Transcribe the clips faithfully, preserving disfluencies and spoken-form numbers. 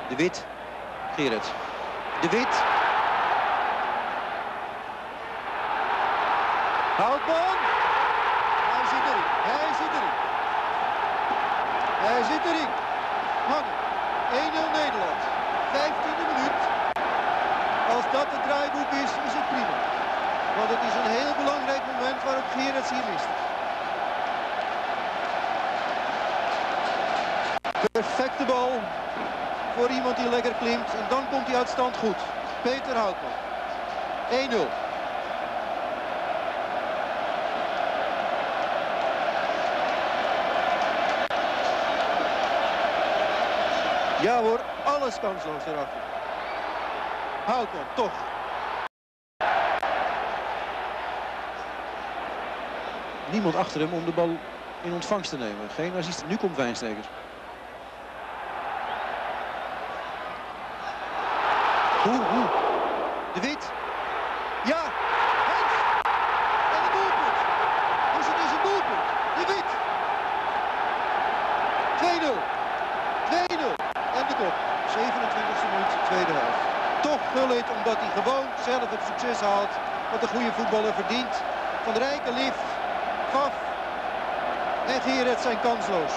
De Wit. Gerrits. De Wit. Houtman. Hij zit erin. Hij zit erin. Hij zit erin. Hangen. één nul Nederland. vijftiende minuut. Als dat het draaiboek is, is het prima. Want het is een heel belangrijk moment waarop Gerrits hier mist. Perfecte bal voor iemand die lekker klimt. En dan komt hij uit stand goed. Peter Houtman. één nul. Ja hoor, alles kansloos erachter. Houtman, toch. Niemand achter hem om de bal in ontvangst te nemen. Geen assistent. Nu komt Wijnsteker. Oeh, oeh. De Wit. Ja. Hens. En een doelpunt. Dus het is een doelpunt. De Wit. twee nul. twee nul. En de kop. zevenentwintigste minuut, tweede helft. Toch Gullit, omdat hij gewoon zelf het succes haalt. Wat een goede voetballer verdient. Van der Rijken lift. Gaf. En Gerrits zijn kansloos.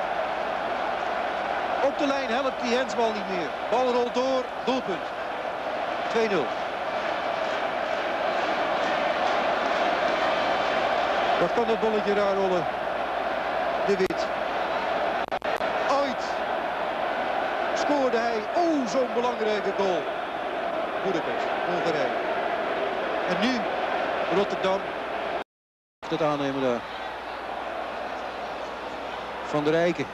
Op de lijn helpt die hensbal niet meer. Bal rolt door. Doelpunt. twee nul. Wat kan dat bolletje raar rollen? De Wit. Ooit scoorde hij. Oh, zo'n belangrijke goal. Boedapest, Hongarije. En nu Rotterdam. Het aannemen daar. Van der Rijken.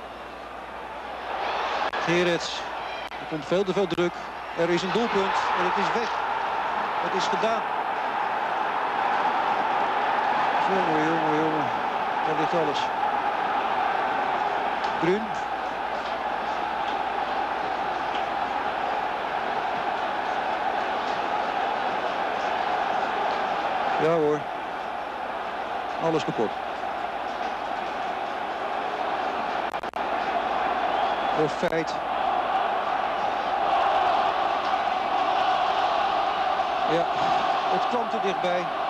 Gerrits. Er komt veel te veel druk. Er is een doelpunt en het is weg. Het is gedaan. Jongen, jongen, jongen. Daar ligt alles. Brun. Ja hoor. Alles kapot. Of feit. Ja, het kwam te dichtbij.